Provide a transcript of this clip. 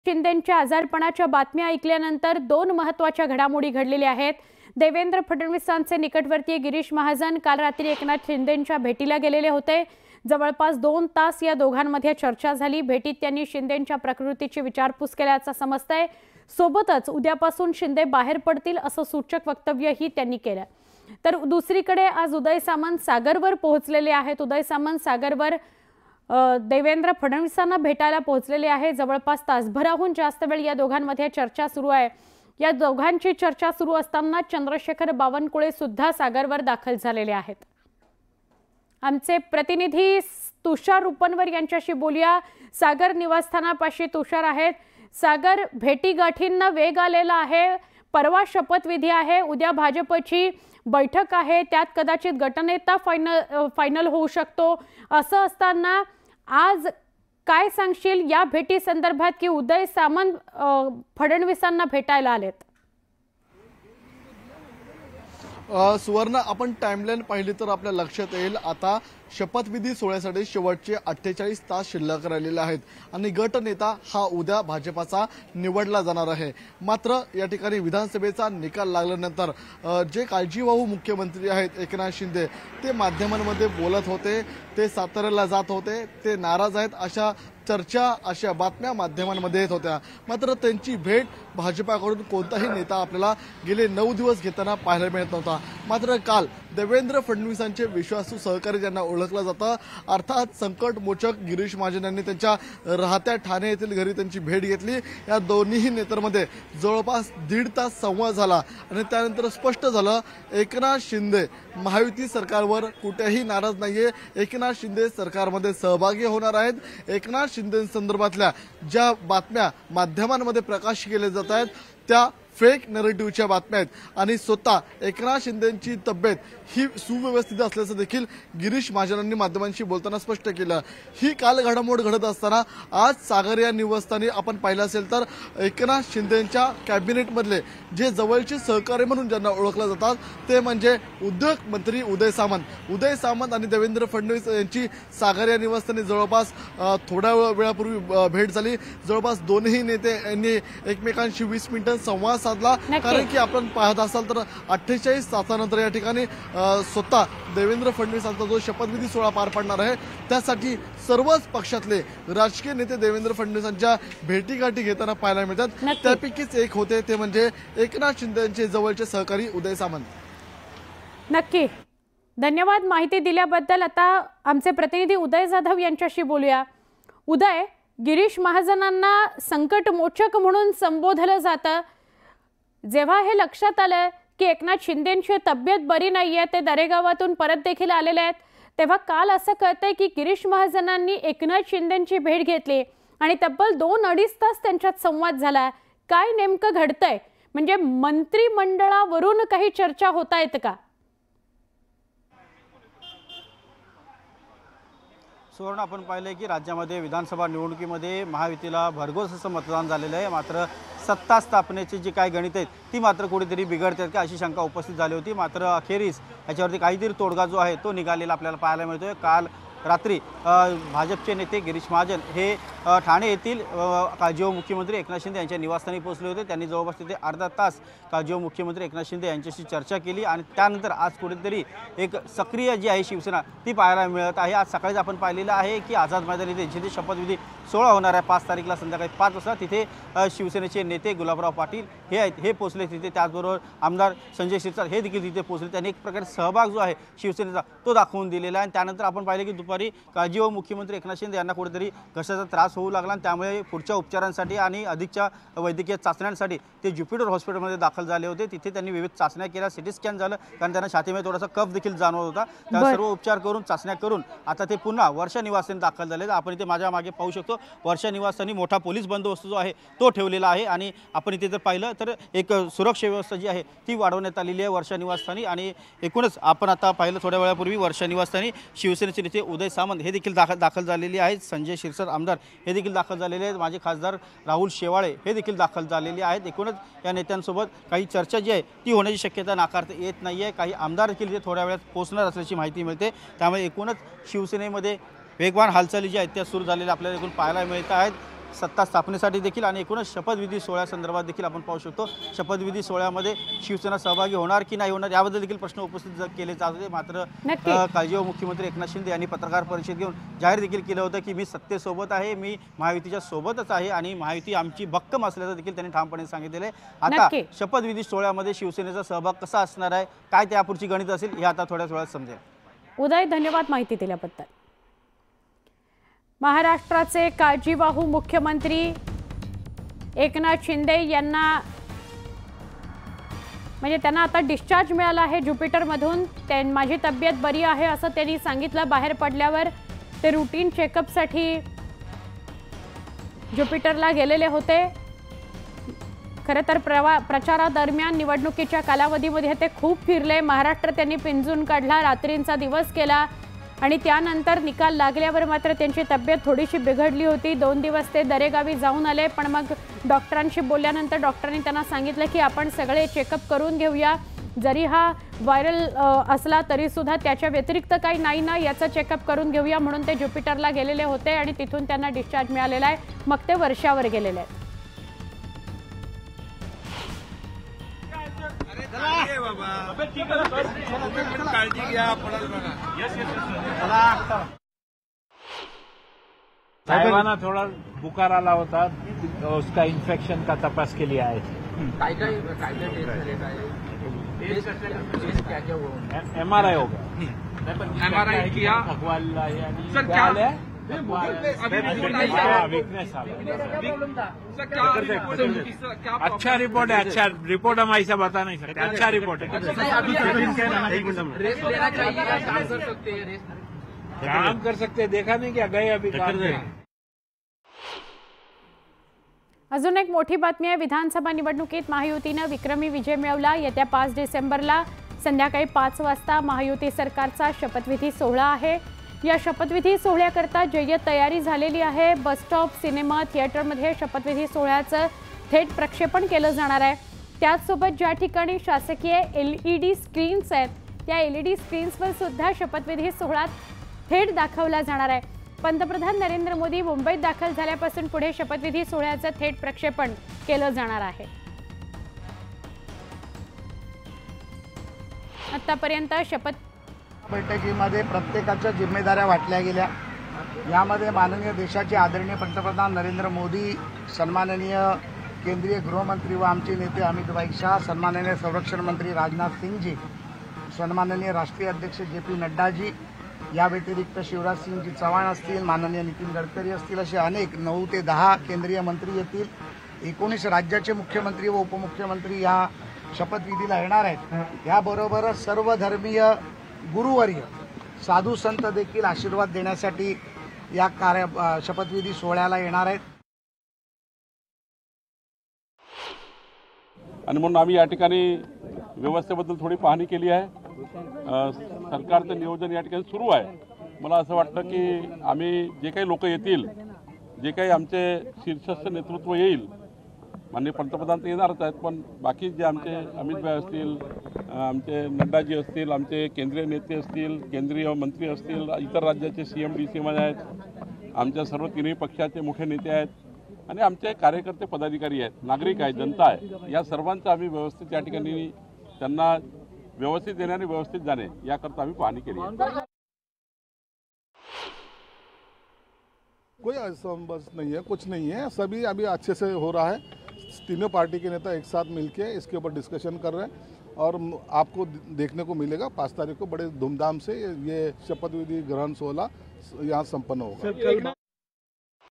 शिंदेंच्या आजारपणाच्या बातम्या ऐकल्यानंतर दोन महत्त्वाच्या घडामोडी घडलेल्या आहेत। देवेंद्र फडणवीसांचे निकटवर्तीय गिरीश महाजन काल रात्री एकनाथ शिंदेंच्या भेटीला गेलेले होते। जवळपास 2 तास या दोघांमध्ये चर्चा झाली। भेटीत त्यांनी शिंदेंच्या प्रकृतीची विचारपूस केल्याचं समजतंय। सोबतच उद्यापासून शिंदे बाहेर पडतील असं सूचक वक्तव्यही त्यांनी केलं। तर दुसरीकडे आज उदय सामंत सागरवर पोहोचलेले आहेत। उदय सामंत सागरवर देवेंद्र फडणवीसांना भेटायला पोहोचलेले आहे। जवळपास तासभराहून जास्त वेळ या दोघांमध्ये चर्चा सुरू आहे। या दोघांची चर्चा सुरू असताना चंद्रशेखर बावनकुळे सुद्धा सागरवर दाखल झालेले आहेत। आमचे प्रतिनिधी तुषार रुपनवर यांच्याशी बोलूया। सागर निवासस्थानापाशी तुषार आहेत। सागर, भेटीगाठींना वेग आलेला आहे। परवा शपथविधी आहे, उद्या भाजपची बैठक आहे, त्यात कदाचित गटनेता फायनल होऊ शकतो। असं असताना आज काय सांगशील या भेटी संदर्भात की उदय सामंत फडणवीसांना भेटायला आलेत? सुवर्ण, आपण टाइमलाइन पाहिली तर आपल्या लक्षात येईल आता शपथविधी सोहळ्यासाठी शेवटचे 48 तास शिल्लक राहिलेले आहेत आणि गटनेता हा उद्या भाजपाचा निवडला जाणार आहे। मात्र या ठिकाणी विधानसभेचा निकाल लागल्यानंतर जे काळजीवाहू मुख्यमंत्री आहेत एकनाथ शिंदे ते माध्यमांमध्ये बोलत होते, ते साताऱ्याला जात होते, ते नाराज आहेत अशा चर्चा, अशा बातम्या माध्यमांमध्ये येत होत्या। मात्र त्यांची भेट भाजपाकडून कोणताही नेता आपल्याला गेले 9 दिवस घेताना पाहायला मिळत नव्हता। मात्र काल देवेंद्र फडणवीसांचे विश्वासू सहकारी ज्यांना ओळखलं जातं अर्थात संकटमोचक गिरीश महाजन यांनी त्यांच्या राहत्या ठाणे येथील घरी त्यांची भेट घेतली। या दोन्ही नेत्यांमध्ये जवळपास 1.5 तास संवाद झाला आणि त्यानंतर स्पष्ट झालं एकनाथ शिंदे महायुती सरकारवर कुठेही नाराज नाहीये। एकनाथ शिंदे सरकारमध्ये सहभागी होणार आहेत। एकनाथ शिंदे संदर्भातल्या ज्या बातम्या माध्यमांमध्ये प्रकाशित केल्या जात आहेत त्या फेक नरेटिव्हच्या बातम्या आहेत आणि स्वतः एकनाथ शिंदेंची तब्येत ही सुव्यवस्थित असल्याचं देखील गिरीश महाजनांनी माध्यमांशी बोलताना स्पष्ट केलं। ही काल घडामोड घडत असताना आज सागर या निवासस्थानी आपण पाहिलं असेल तर एकनाथ शिंदेंच्या कॅबिनेटमधले जे जवळचे सहकारी म्हणून ज्यांना ओळखलं जातात ते म्हणजे उद्योग मंत्री उदय सामंत आणि देवेंद्र फडणवीस यांची सागर या निवासस्थानी जवळपास थोड्या वेळापूर्वी भेट झाली। जवळपास दोन्ही नेते यांनी एकमेकांशी 20 मिनिटं संवाद साधला। कारण की आपण पाहत असाल तर 48 तासानंतर या ठिकाणी स्वतः देवेंद्र फडणवीसांचा जो शपथविधी सोहळा पार पडणार आहे त्यासाठी सर्वच पक्षातले राजकीय नेते देवेंद्र फडणवीसांच्या भेटीगाठी घेताना पाहायला मिळतात। त्यापैकीच एक होते ते म्हणजे एकनाथ शिंदे यांचे जवळचे सहकारी उदय सामंत। नक्की, धन्यवाद माहिती दिल्याबद्दल। आता आमचे प्रतिनिधी उदय जाधव यांच्याशी बोलूया। उदय, गिरीश महाजनांना संकटमोचक म्हणून संबोधलं जातं। जेव्हा हे लक्षात आलं की एकनाथ शिंदेंची तब्येत बरी नाहीये, ते दरेगावातून परत देखील आलेले आहेत, तेव्हा काल असं कळतंय की गिरीश महाजनांनी एकनाथ शिंदेंची भेट घेतली आणि तब्बल 2-2.5 तास त्यांच्यात संवाद झाला। काय नेमकं घडतंय? म्हणजे मंत्रिमंडळावरून काही चर्चा होत आहेत का? सुवर्ण, आपण पाहिलंय की राज्यामध्ये विधानसभा निवडणुकीमध्ये महायुतीला भरघोस असं मतदान झालेलं आहे। मात्र सत्ता स्थापनेची जी काही गणित आहेत ती मात्र कुठेतरी बिघडतात का अशी शंका उपस्थित झाली होती। मात्र अखेरीस याच्यावरती काहीतरी तोडगा जो आहे तो निघालेला आपल्याला पाहायला मिळतोय। काल रात्री भाजपचे नेते गिरीश महाजन हे ठाणे येथील काळजीवाहू मुख्यमंत्री एकनाथ शिंदे यांच्या निवासस्थानी पोहोचले होते। त्यांनी जवळपास तिथे अर्धा तास काळजीवाहू मुख्यमंत्री एकनाथ शिंदे यांच्याशी चर्चा केली आणि त्यानंतर आज कुठेतरी एक सक्रिय जी आहे शिवसेना ती पाहायला मिळत आहे। आज सकाळीच आपण पाहिलेलं आहे की आझाद मैदान इथे जिथे शपथविधी सोहळा होणार आहे 5 तारीखला संध्याकाळी 5 वाजता, तिथे शिवसेनेचे नेते गुलाबराव पाटील हे आहेत हे पोहोचले तिथे। त्याचबरोबर आमदार संजय शिरसाट हे देखील तिथे पोहोचले। त्यांनी एक प्रकारे सहभाग जो आहे शिवसेनेचा तो दाखवून दिलेला आहे। त्यानंतर आपण पाहिले की दुपारी काळजीवाहू मुख्यमंत्री एकनाथ शिंदे यांना कुठेतरी घशाचा त्रास होऊ लागला आणि त्यामुळे पुढच्या उपचारांसाठी आणि अधिकच्या वैद्यकीय चाचण्यांसाठी ते ज्युपिटर हॉस्पिटलमध्ये दाखल झाले होते। तिथे त्यांनी विविध चाचण्या केल्या, सिटी स्कॅन झालं, कारण त्यांना छातीमध्ये थोडासा कफ देखील जाणवत होता। त्या सर्व उपचार करून चाचण्या करून आता ते पुन्हा वर्षा निवासस्थानी दाखल झाले। आपण इथे माझ्या मागे पाहू शकतो वर्षा निवासस्थानी मोठा पोलीस बंदोबस्त जो आहे तो ठेवलेला आहे आणि आपण इथे जर पाहिलं तर एक सुरक्षा व्यवस्था जी आहे ती वाढवण्यात आलेली आहे वर्षा निवासस्थानी। आणि एकूणच आपण आता पाहिलं थोड्या वेळापूर्वी वर्षा निवासस्थानी शिवसेनेचे नेते उदय सामंत हे देखील दाखल झालेले आहेत। संजय शिरसाट आमदार हे देखील दाखल झालेले आहेत। माजी खासदार राहुल शेवाळे हे देखील दाखल झालेले आहेत। एकूणच या नेत्यांसोबत काही चर्चा जी आहे ती होण्याची शक्यता नाकारता येत नाहीये। काही आमदार देखील थोड्या वेळात पोहोचणार असल्याची माहिती मिळते। त्यामुळे एकूणच शिवसेनेमध्ये वेगवान हालचाली जी आहेत त्या सुरू झालेल्या आपल्याला एकूण पाहायला मिळत आहेत। सत्ता स्थापनेसाठी देखील आणि एकूणच शपथविधी सोहळ्यासंदर्भात देखील आपण पाहू शकतो शपथविधी सोहळ्यामध्ये शिवसेना सहभागी होणार की नाही होणार याबद्दल देखील प्रश्न उपस्थित केले जात होते। मात्र काळजीवाहू मुख्यमंत्री एकनाथ शिंदे यांनी पत्रकार परिषद घेऊन जाहीर देखील केलं होतं की मी सत्तेसोबत आहे, मी महायुतीच्या सोबतच आहे आणि महायुती आमची भक्कम असल्याचं देखील त्यांनी ठामपणे सांगितलेलं आहे। आता शपथविधी सोहळ्यामध्ये शिवसेनेचा सहभाग कसा असणार आहे, काय त्यापुढची गणित असेल हे आता थोड्याच वेळात समजेल। उदय, धन्यवाद माहिती दिल्याबद्दल। महाराष्ट्राचे काळजीवाहू मुख्यमंत्री एकनाथ शिंदे यांना म्हणजे त्यांना आता डिस्चार्ज मिळाला आहे ज्युपिटरमधून। माझी तब्येत बरी आहे असं त्यांनी सांगितलं। बाहेर पडल्यावर ते रुटीन चेकअपसाठी ज्युपिटरला गेलेले होते। खरं तर प्रचारादरम्यान निवडणुकीच्या कालावधीमध्ये ते खूप फिरले, महाराष्ट्र त्यांनी पिंजून काढला, रात्रींचा दिवस केला आणि त्यानंतर निकाल लागल्यावर मात्र त्यांची तब्येत थोडीशी बिघडली होती। 2 दिवस ते दरेगावी जाऊन आले, पण मग डॉक्टरांशी बोलल्यानंतर डॉक्टरांनी त्यांना सांगितलं की आपण सगळे चेकअप करून घेऊया, जरी हा व्हायरल असला तरी सुद्धा त्याच्या व्यतिरिक्त काही नाही ना याचं चेकअप करून घेऊया, म्हणून ते ज्युपिटरला गेलेले होते आणि तिथून त्यांना डिस्चार्ज मिळालेला आहे। मग ते वर्षावर गेलेले आहेत। साहेबांना थोड़ा बुखार आला होता, उसका इन्फेक्शन का तपास के लिए आए थे। MRI होगा, MRI किया, अखबार वीकनेस अच्छा रिपोर्ट है, अच्छा रिपोर्ट हम ऐसा बता नहीं सकते, अच्छा रिपोर्ट है। काम कर सकते, देखा नहीं क्या गए अभी काम करने। अजून एक मोठी बातमी आहे। विधानसभा निवडणुकीत महायुतीने विक्रमी विजय मिळवला। येत्या 5 डिसेंबरला संध्याकाळी 5 वाजता महायुती सरकारचा शपथविधी सोहळा आहे। या शपथविधी सोहळ्याकरता जय्यत तयारी झालेली आहे। बस स्टॉप, सिनेमा, थिएटरमध्ये शपथविधी सोहळ्याचं थेट प्रक्षेपण केलं जाणार आहे। त्याचसोबत ज्या ठिकाणी शासकीय LED स्क्रीन्स आहेत त्या LED स्क्रीन्सवर सुद्धा शपथविधी सोहळा थेट दाखवला जाणार आहे। पंतप्रधान नरेंद्र मोदी मुंबईत दाखल झाल्यापासून पुढे शपथविधी सोहळ्याचं थेट प्रक्षेपण केलं जाणार आहे। आतापर्यंत शपथ बैठकीमध्ये प्रत्येकाच्या जिम्मेदाऱ्या वाटल्या गेल्या। यामध्ये माननीय देशाचे आदरणीय पंतप्रधान नरेंद्र मोदी, सन्माननीय केंद्रीय गृहमंत्री व आमचे नेते अमित भाई शाह, सन्माननीय संरक्षण मंत्री राजनाथ सिंहजी, सन्माननीय राष्ट्रीय अध्यक्ष JP नड्डाजी, या व्यतिरिक्त शिवराज सिंहजी चव्हाण असतील, माननीय नितीन गडकरी असतील, असे अनेक 9 ते 10 केंद्रीय मंत्री येतील। 19 राज्याचे मुख्यमंत्री व उपमुख्यमंत्री या शपथविधीला येणार आहेत। याबरोबरच सर्व धर्मीय गुरुवर्य, साधू संत देखील आशीर्वाद देण्यासाठी या शपथविधी सोहळ्याला येणार आहेत। आणि म्हणून आम्ही या ठिकाणी व्यवस्थेबद्दल थोडी पाहणी केली आहे। सरकारचं नियोजन या ठिकाणी सुरू आहे। मला असं वाटतं की आम्ही जे काही लोक येतील, जे काही आमचे शीर्षस्थ नेतृत्व येईल, माननीय पंतप्रधान तर येणारच आहेत, पण बाकी जे आमचे अमित भाई असतील, आमचे नड्डाजी असतील, आमचे केंद्रीय नेते असतील, केंद्रीय मंत्री असतील, इतर राज्याचे CM DC आहेत, आमच्या सर्व तिन्ही पक्षाचे मोठे नेते आहेत आणि आमचे कार्यकर्ते पदाधिकारी आहेत, नागरिक आहेत, जनता आहे, या सर्वांचं आम्ही व्यवस्थित या ठिकाणी त्यांना व्यवस्थित देणे आणि व्यवस्थित जाणे याकरता आम्ही पाहणी केली आहे। कोई असंबंध नहीं है, कुछ नहीं है, सभी अभी अच्छे से हो रहा है। तीनों पार्टी के नेता एक साथ मिलके इसके ऊपर डिस्कशन कर रहे हैं और आपको देखने को मिलेगा 5 तारीख को बड़े धूमधाम से ये शपथविधि ग्रहण सोहला यहाँ संपन्न होगा।